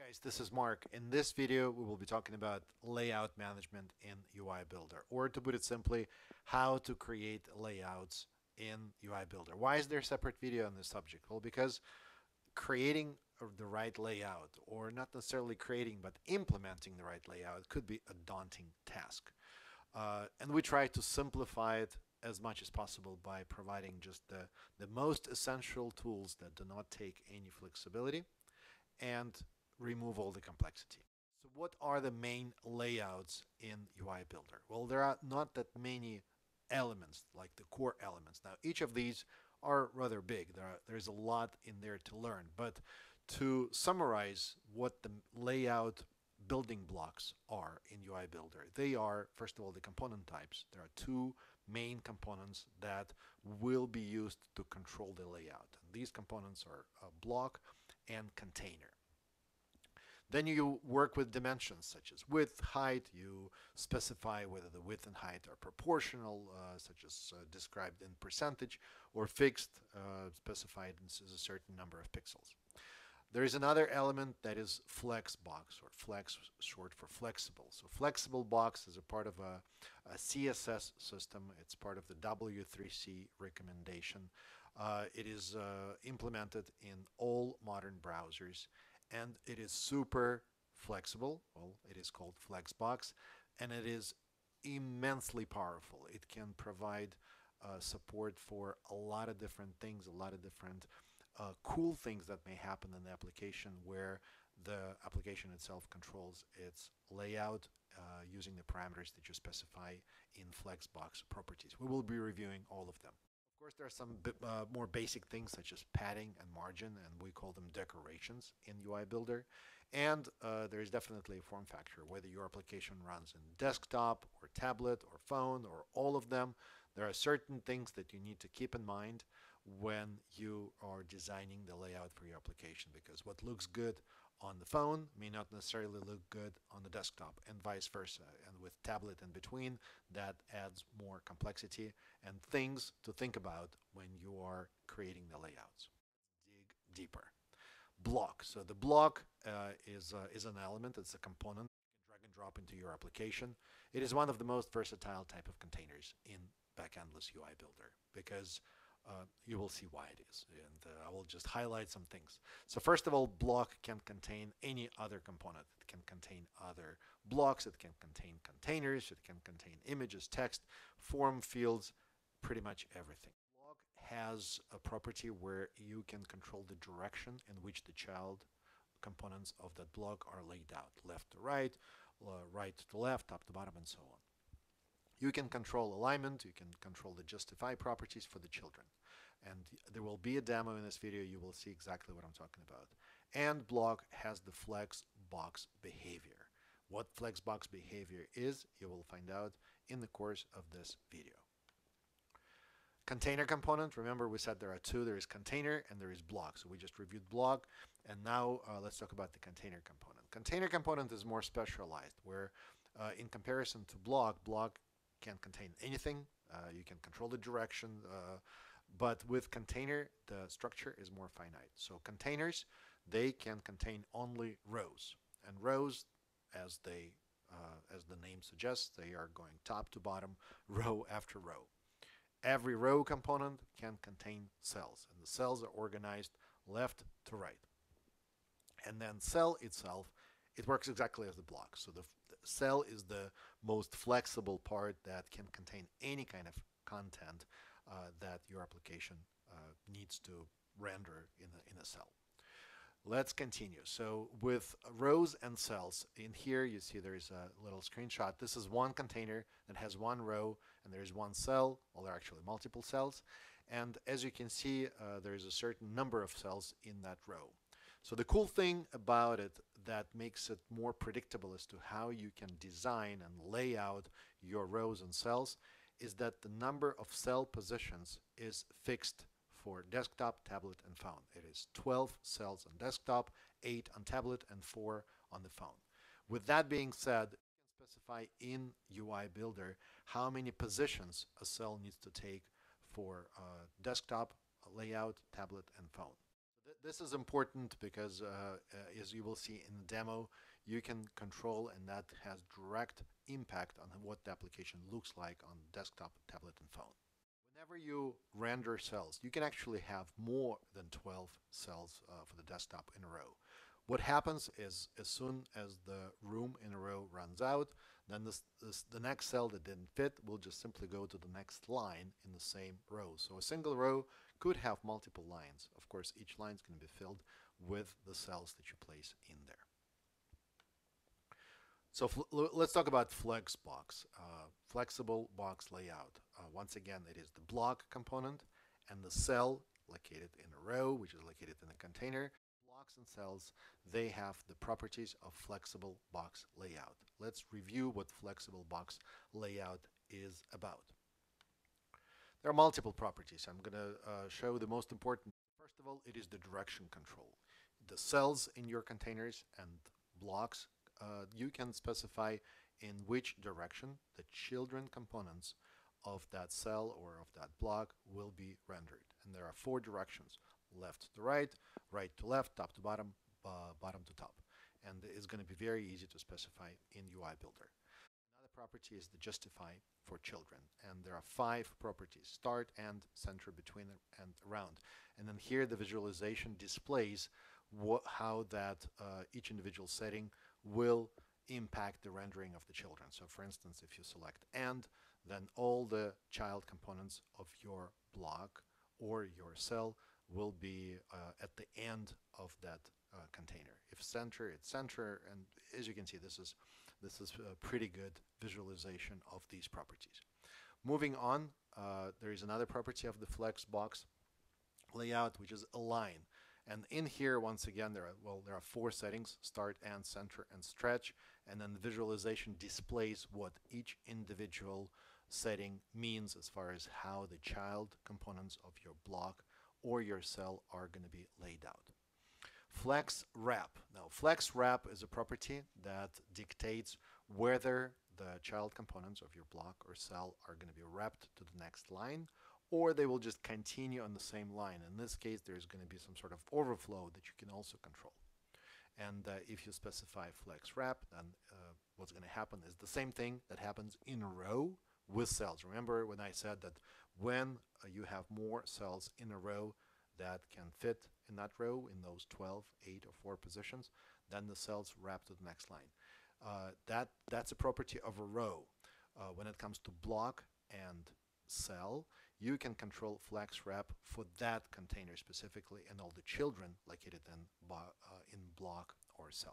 Guys, this is Mark. In this video, we will be talking about layout management in UI Builder, or to put it simply, how to create layouts in UI Builder. Why is there a separate video on this subject? Well, because creating the right layout, or not necessarily creating, but implementing the right layout could be a daunting task. And we try to simplify it as much as possible by providing just the most essential tools that do not take any flexibility and remove all the complexity. So what are the main layouts in UI Builder? Well, there are not that many elements, like the core elements. Now, each of these are rather big. There's a lot in there to learn. But to summarize what the layout building blocks are in UI Builder, they are, first of all, the component types. There are two main components that will be used to control the layout. And these components are a block and container. Then you work with dimensions such as width, height. You specify whether the width and height are proportional, such as described in percentage, or fixed, specified as a certain number of pixels. There is another element that is flex box, or flex short for flexible. So flexible box is a part of a CSS system. It's part of the W3C recommendation. It is implemented in all modern browsers, and it is super flexible. Well, it is called Flexbox, and it is immensely powerful. It can provide support for a lot of different things, a lot of different cool things that may happen in the application, where the application itself controls its layout using the parameters that you specify in Flexbox properties. We will be reviewing all of them. Of course, there are some more basic things such as padding and margin, and we call them decorations in UI Builder. And there is definitely a form factor, whether your application runs in desktop or tablet or phone or all of them. There are certain things that you need to keep in mind when you are designing the layout for your application, because what looks good on the phone may not necessarily look good on the desktop, and vice versa. And with tablet in between, that adds more complexity and things to think about when you are creating the layouts. Dig deeper. Block. So the block is an element. It's a component you can drag and drop into your application. It is one of the most versatile type of containers in backendless UI Builder, because you will see why it is, and I will just highlight some things. So first of all, block can contain any other component. It can contain other blocks, it can contain containers, it can contain images, text, form fields, pretty much everything. Block has a property where you can control the direction in which the child components of that block are laid out, left to right, right to left, top to bottom, and so on. You can control alignment, you can control the justify properties for the children. And there will be a demo in this video, you will see exactly what I'm talking about. And block has the flex box behavior. What flex box behavior is, you will find out in the course of this video. Container component, remember we said there are two, there is container and there is block. So we just reviewed block, and now let's talk about the container component. Container component is more specialized, where in comparison to block, block can contain anything. You can control the direction, but with container, the structure is more finite. So containers, they can contain only rows, and rows, as the name suggests, they are going top to bottom, row after row. Every row component can contain cells, and the cells are organized left to right. And then cell itself, it works exactly as the block. So the cell is the most flexible part that can contain any kind of content that your application needs to render in a cell. Let's continue. So with rows and cells, in here you see there is a little screenshot. This is one container that has one row, and there is one cell. Well, there are actually multiple cells. And as you can see, there is a certain number of cells in that row. So the cool thing about it that makes it more predictable as to how you can design and lay out your rows and cells is that the number of cell positions is fixed for desktop, tablet, and phone. It is 12 cells on desktop, 8 on tablet, and 4 on the phone. With that being said, you can specify in UI Builder how many positions a cell needs to take for desktop, layout, tablet, and phone. This is important because, as you will see in the demo, you can control, and that has direct impact on what the application looks like on desktop, tablet, and phone. Whenever you render cells, you can actually have more than 12 cells for the desktop in a row. What happens is as soon as the room in a row runs out, then the next cell that didn't fit will just simply go to the next line in the same row. So a single row could have multiple lines. Of course, each line is going to be filled with the cells that you place in there. So let's talk about Flexbox, flexible box layout. Once again, it is the block component and the cell located in a row, which is located in a container. Blocks and cells, they have the properties of flexible box layout. Let's review what flexible box layout is about. There are multiple properties. I'm going to show the most important. First of all, it is the direction control. The cells in your containers and blocks, you can specify in which direction the children components of that cell or of that block will be rendered. And there are 4 directions: left to right, right to left, top to bottom, bottom to top. And it's going to be very easy to specify in UI Builder. Another property is the justify for children. And there are 5 properties: start, end, center, between, and around. And then here the visualization displays how that each individual setting will impact the rendering of the children. So for instance, if you select end, then all the child components of your block or your cell will be at the end of that container. If center, it's center, and as you can see, this is a pretty good visualization of these properties. Moving on, there is another property of the Flexbox layout, which is align. And in here, once again, there are 4 settings: start, end, center, and stretch. And then the visualization displays what each individual setting means as far as how the child components of your block or your cell are going to be laid out. Flex wrap. Now, flex wrap is a property that dictates whether the child components of your block or cell are going to be wrapped to the next line, or they will just continue on the same line. In this case, there's going to be some sort of overflow that you can also control. And if you specify flex wrap, then what's going to happen is the same thing that happens in a row with cells. Remember when I said that when you have more cells in a row that can fit in that row, in those 12, 8, or 4 positions, then the cells wrap to the next line. That's a property of a row. When it comes to block and cell, you can control flex wrap for that container specifically and all the children located in block or cell.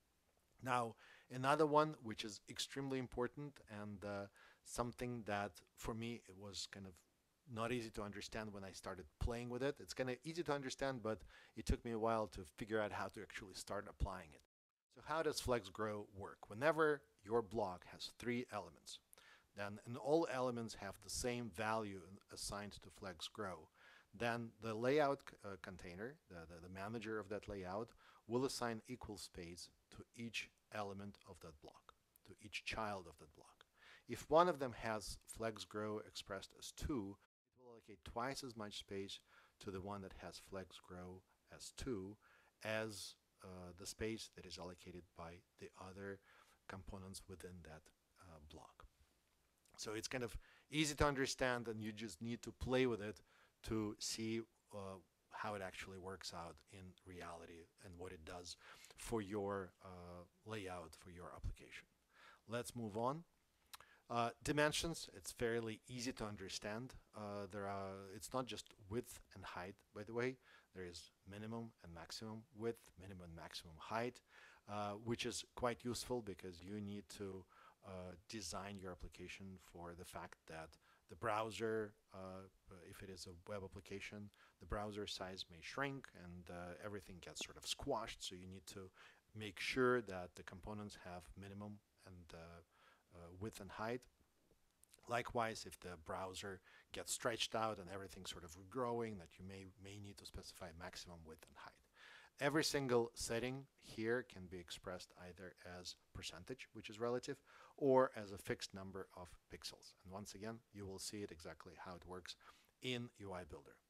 Now, another one which is extremely important and something that for me it was kind of not easy to understand when I started playing with it. It's kind of easy to understand, but it took me a while to figure out how to actually start applying it. So how does flex grow work? Whenever your block has 3 elements, then and all elements have the same value assigned to flex grow, then the layout container, the manager of that layout, will assign equal space to each element of that block, to each child of that block. If one of them has flex grow expressed as 2, it will allocate twice as much space to the one that has flex grow as 2 as the space that is allocated by the other components within that block. So it's kind of easy to understand, and you just need to play with it to see how it actually works out in reality and what it does for your layout, for your application. Let's move on. Dimensions, it's fairly easy to understand. It's not just width and height, by the way. There is minimum and maximum width, minimum and maximum height, which is quite useful because you need to design your application for the fact that the browser, if it is a web application, the browser size may shrink and everything gets sort of squashed. So you need to make sure that the components have minimum and width and height. Likewise, if the browser gets stretched out and everything sort of regrowing, that you may need to specify maximum width and height. Every single setting here can be expressed either as percentage, which is relative, or as a fixed number of pixels. And once again, you will see it exactly how it works in UI Builder.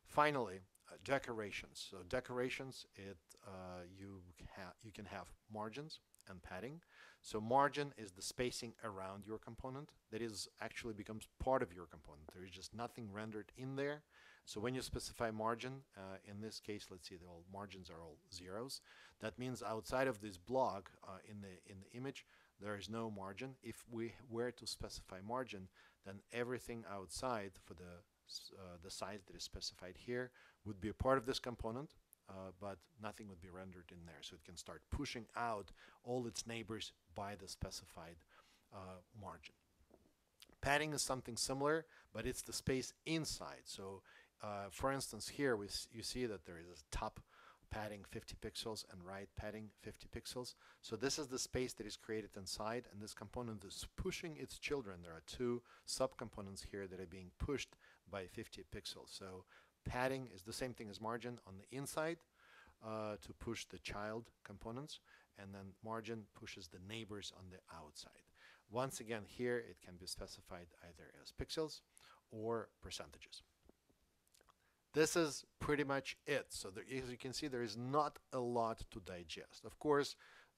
Finally, decorations. So decorations, you can have margins and padding. So margin is the spacing around your component that is actually becomes part of your component. There is just nothing rendered in there. So when you specify margin, in this case, let's see, the all margins are all zeros. That means outside of this block in the image, there is no margin. If we were to specify margin, then everything outside for the size that is specified here would be a part of this component, but nothing would be rendered in there. So it can start pushing out all its neighbors by the specified margin. Padding is something similar, but it's the space inside. So for instance, here you see that there is a top padding 50 pixels and right padding 50 pixels. So this is the space that is created inside, and this component is pushing its children. There are two subcomponents here that are being pushed by 50 pixels. So padding is the same thing as margin on the inside to push the child components, and then margin pushes the neighbors on the outside. Once again, here it can be specified either as pixels or percentages. This is pretty much it. So there, as you can see, there is not a lot to digest. Of course,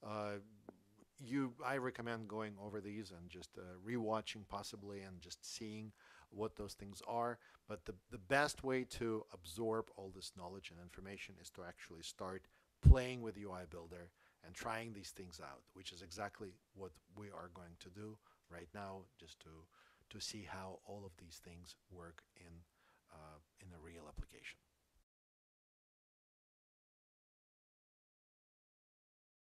I recommend going over these and just rewatching possibly and just seeing what those things are. But the best way to absorb all this knowledge and information is to actually start playing with UI Builder and trying these things out, which is exactly what we are going to do right now, just to see how all of these things work in a real application.